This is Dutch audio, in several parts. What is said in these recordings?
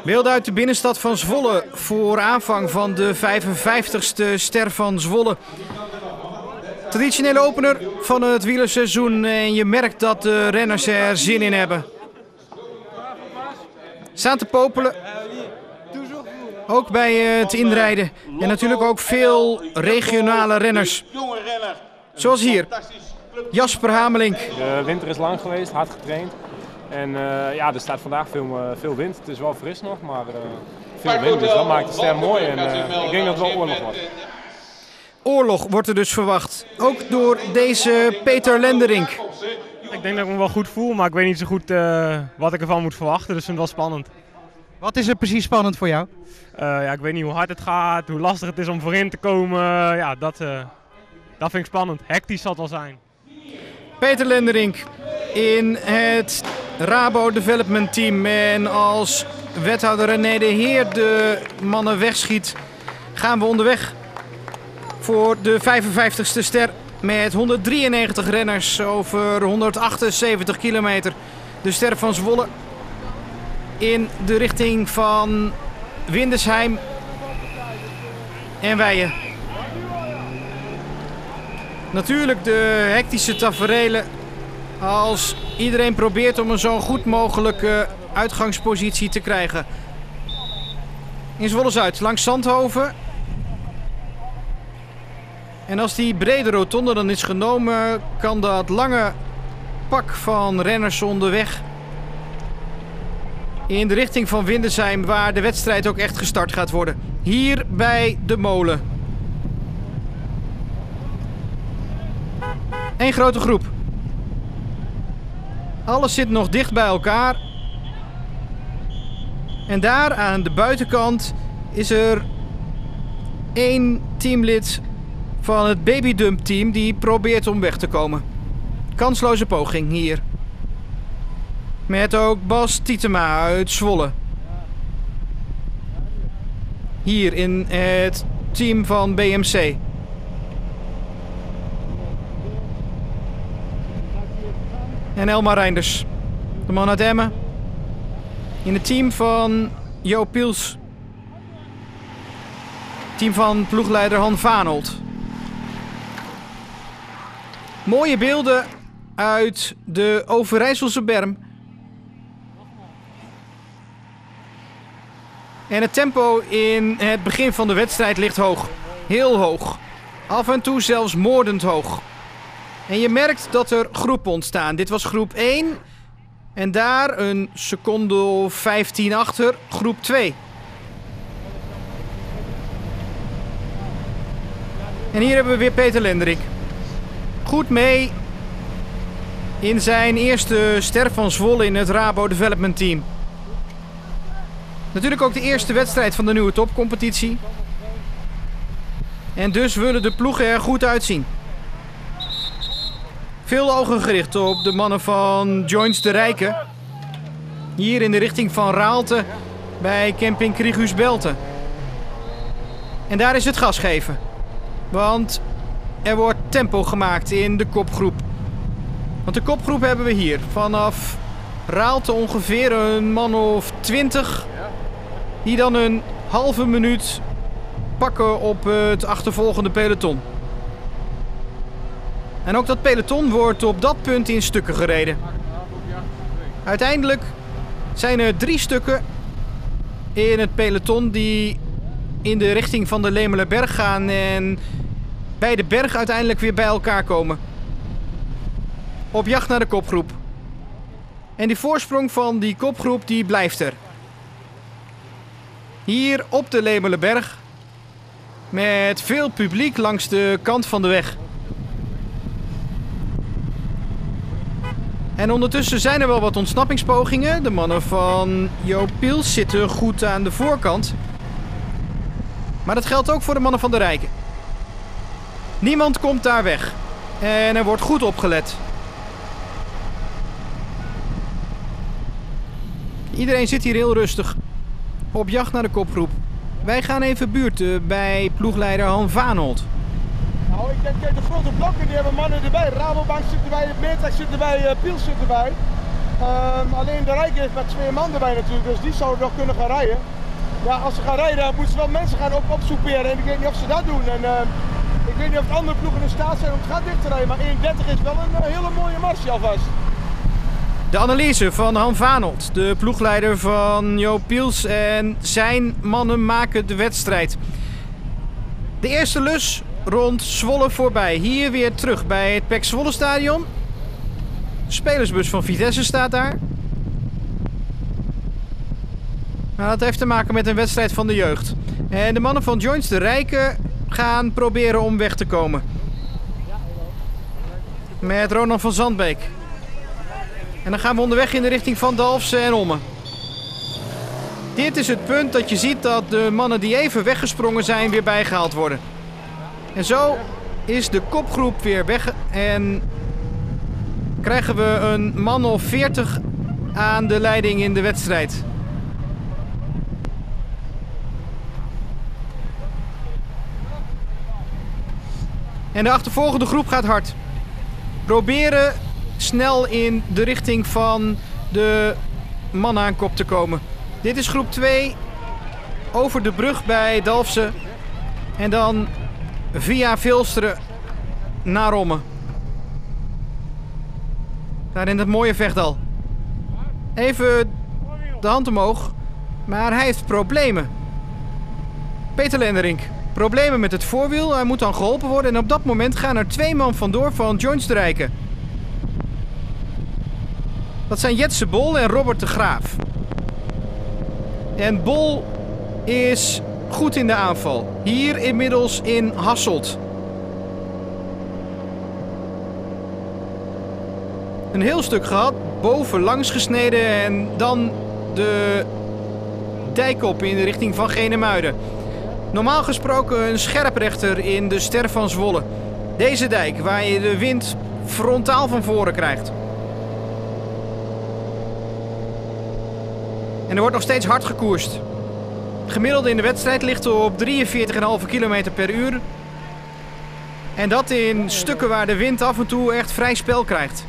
Beelden uit de binnenstad van Zwolle voor aanvang van de 55ste Ster van Zwolle. Traditionele opener van het wielerseizoen en je merkt dat de renners er zin in hebben. Staan te popelen, ook bij het inrijden. En natuurlijk ook veel regionale renners. Zoals hier, Jasper Hamelink. De winter is lang geweest, hard getraind. En ja, er staat vandaag veel wind. Het is wel fris nog, maar veel wind. Dus dat maakt de ster mooi en ik denk dat het wel oorlog wordt. Oorlog wordt er dus verwacht. Ook door deze Peter Lenderink. Ik denk dat ik me wel goed voel, maar ik weet niet zo goed wat ik ervan moet verwachten. Dus ik vind het wel spannend. Wat is er precies spannend voor jou? Ja, ik weet niet hoe hard het gaat, hoe lastig het is om voorin te komen. Ja, dat vind ik spannend. Hectisch zal het wel zijn. Peter Lenderink in het Rabo Development Team. En als wethouder René de Heer de mannen wegschiet, gaan we onderweg voor de 55ste Ster met 193 renners over 178 kilometer. De Ster van Zwolle in de richting van Windesheim en Weijen. Natuurlijk de hectische taferelen als iedereen probeert om een zo goed mogelijke uitgangspositie te krijgen. In Zwolle-Zuid langs Zandhoven. En als die brede rotonde dan is genomen, kan dat lange pak van renners onderweg in de richting van Windesheim, waar de wedstrijd ook echt gestart gaat worden. Hier bij de molen. Eén grote groep. Alles zit nog dicht bij elkaar. En daar aan de buitenkant is er één teamlid van het babydump team die probeert om weg te komen. Kansloze poging hier. Met ook Bas Tietema uit Zwolle. Hier in het team van BMC. En Elmar Reinders, de man uit Emmen. In het team van Jo Piels. Team van ploegleider Han Vanold. Mooie beelden uit de Overijsselse berm. En het tempo in het begin van de wedstrijd ligt hoog. Heel hoog. Af en toe zelfs moordend hoog. En je merkt dat er groepen ontstaan. Dit was groep 1. En daar een seconde of 15 achter groep 2. En hier hebben we weer Peter Lenderink. Goed mee in zijn eerste Ster van Zwolle in het Rabo Development Team. Natuurlijk ook de eerste wedstrijd van de nieuwe topcompetitie. En dus willen de ploegen er goed uitzien. Veel ogen gericht op de mannen van Joins de Rijken. Hier in de richting van Raalte bij camping Kriegus Belten. En daar is het gas geven. Want er wordt tempo gemaakt in de kopgroep. Want de kopgroep hebben we hier. Vanaf Raalte ongeveer een man of 20. Die dan een halve minuut pakken op het achtervolgende peloton. En ook dat peloton wordt op dat punt in stukken gereden. Uiteindelijk zijn er 3 stukken in het peloton die in de richting van de Lemelerberg gaan en bij de berg uiteindelijk weer bij elkaar komen. Op jacht naar de kopgroep. En die voorsprong van die kopgroep die blijft er. Hier op de Lemelerberg met veel publiek langs de kant van de weg. En ondertussen zijn er wel wat ontsnappingspogingen. De mannen van Jo Piels zitten goed aan de voorkant. Maar dat geldt ook voor de mannen van de Rijken. Niemand komt daar weg. En er wordt goed opgelet. Iedereen zit hier heel rustig. Op jacht naar de kopgroep. Wij gaan even buurten bij ploegleider Han Vanold. Nou, ik denk de grote blokken die hebben mannen erbij. Rabobank zit erbij, Meertek zit erbij, Piels zit erbij. Alleen de Rijker heeft met 2 man erbij natuurlijk, dus die zouden nog kunnen gaan rijden. Ja, als ze gaan rijden, dan moeten ze wel mensen gaan opsoeperen en ik weet niet of ze dat doen. En, ik weet niet of de andere ploegen in staat zijn om het gat dicht te rijden, maar 1.30 is wel een hele mooie marge alvast. De analyse van Han Vanold, de ploegleider van Joop Piels, en zijn mannen maken de wedstrijd. De eerste lus rond Zwolle voorbij. Hier weer terug bij het PEC Zwolle stadion. De spelersbus van Vitesse staat daar. Nou, dat heeft te maken met een wedstrijd van de jeugd. En de mannen van Joins de Rijken gaan proberen om weg te komen. Met Ronald van Zandbeek. En dan gaan we onderweg in de richting van Dalfsen en Ommen. Dit is het punt dat je ziet dat de mannen die even weggesprongen zijn weer bijgehaald worden. En zo is de kopgroep weer weg en krijgen we een man of 40 aan de leiding in de wedstrijd. En de achtervolgende groep gaat hard. Proberen snel in de richting van de mannen aan kop te komen. Dit is groep 2 over de brug bij Dalfsen en dan via Vilsteren naar Ommen. Daar in het mooie Vechtdal. Even de hand omhoog, maar hij heeft problemen. Peter Lenderink. Problemen met het voorwiel, hij moet dan geholpen worden en op dat moment gaan er 2 man vandoor van Joins de Rijken. Dat zijn Jetse Bol en Robert de Graaf. En Bol is goed in de aanval. Hier inmiddels in Hasselt. Een heel stuk gehad, boven langs gesneden en dan de dijk op in de richting van Genemuiden. Normaal gesproken een scherprechter in de Ster van Zwolle. Deze dijk waar je de wind frontaal van voren krijgt. En er wordt nog steeds hard gekoerst. Het gemiddelde in de wedstrijd ligt op 43,5 km per uur. En dat in stukken waar de wind af en toe echt vrij spel krijgt.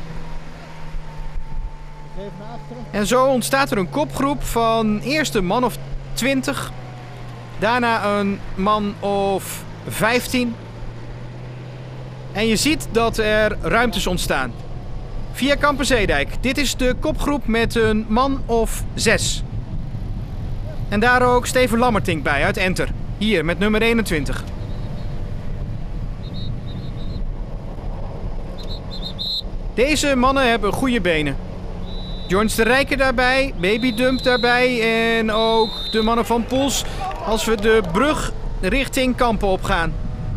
En zo ontstaat er een kopgroep van eerst een man of 20. Daarna een man of 15. En je ziet dat er ruimtes ontstaan. Via Kampenzeedijk. Dit is de kopgroep met een man of 6. En daar ook Steven Lammertink bij uit Enter. Hier met nummer 21. Deze mannen hebben goede benen. Joins de Rijken daarbij, Baby Dump daarbij en ook de mannen van Poels als we de brug richting Kampen opgaan.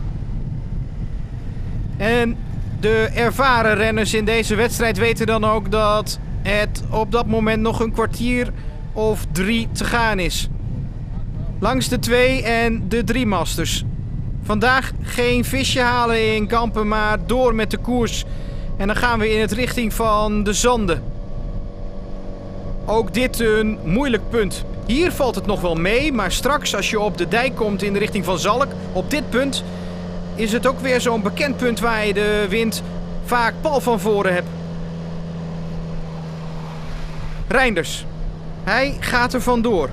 En de ervaren renners in deze wedstrijd weten dan ook dat het op dat moment nog een kwartier of 3 te gaan is. Langs de 2 en de 3 masters. Vandaag geen visje halen in Kampen, maar door met de koers. En dan gaan we in het richting van de Zanden. Ook dit een moeilijk punt. Hier valt het nog wel mee, maar straks als je op de dijk komt in de richting van Zalk, op dit punt is het ook weer zo'n bekend punt waar je de wind vaak pal van voren hebt. Reinders. Hij gaat er vandoor.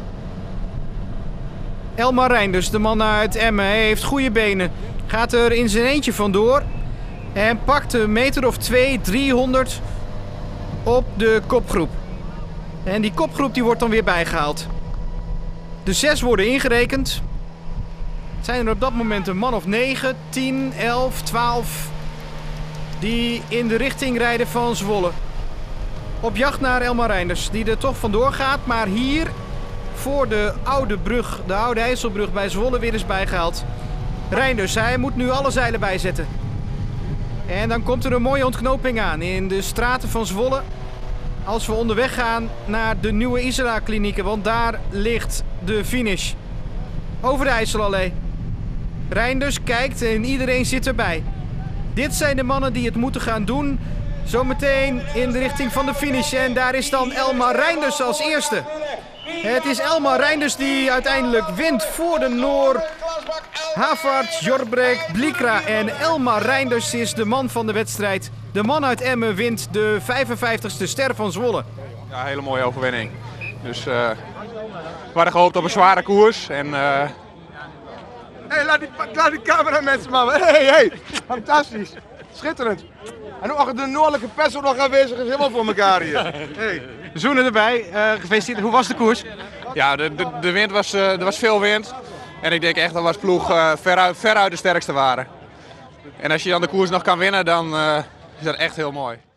Elmar Reinders, de man uit Emmen, heeft goede benen. Gaat er in zijn eentje vandoor en pakt een meter of 200-300 op de kopgroep. En die kopgroep die wordt dan weer bijgehaald. De 6 worden ingerekend. Het zijn er op dat moment een man of 9, 10, 11, 12... die in de richting rijden van Zwolle. Op jacht naar Elmar Reinders, die er toch vandoor gaat. Maar hier voor de oude brug, de oude IJsselbrug bij Zwolle, weer is bijgehaald. Reinders, hij moet nu alle zeilen bijzetten. En dan komt er een mooie ontknoping aan in de straten van Zwolle. Als we onderweg gaan naar de nieuwe Isra-klinieken, want daar ligt de finish. Over de IJsselallee. Reinders kijkt en iedereen zit erbij. Dit zijn de mannen die het moeten gaan doen. Zometeen in de richting van de finish. En daar is dan Elmar Reinders als eerste. Het is Elmar Reinders die uiteindelijk wint voor de Noor. Havard, Jorbrek, Blikra en Elmar Reinders is de man van de wedstrijd. De man uit Emmen wint de 55ste Ster van Zwolle. Ja, een hele mooie overwinning. Dus we hadden gehoopt op een zware koers. En, Hey, laat die cameramensen maar. Hey, fantastisch. Schitterend. En ook de noordelijke pers nog aanwezig is, helemaal voor elkaar hier. Hey. Zoenen erbij. Gefeliciteerd. Hoe was de koers? ja, de wind was, er was veel wind. En ik denk echt dat we als ploeg veruit de sterkste waren. En als je dan de koers nog kan winnen, dan is dat echt heel mooi.